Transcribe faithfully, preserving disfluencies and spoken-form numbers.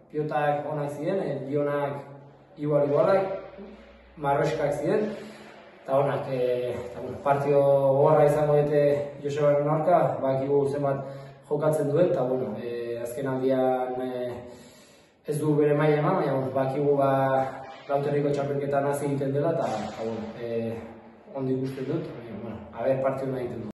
pilotak onak ziren, e, bionak igual-igualak, marroskak ziren, eta onak, e, eta, bueno, partio gogorra izango dute Josebaren aurka, bakigu zenbat jokatzen duen, eta bueno, e, azken aldian e, ez du bere maila eman, baina bueno, bakigu ba, Lauterriko txapelketan hasi egiten dela, eta bueno, e, ondo ikusten dut, baina, bueno, a ber partio nahi egiten du.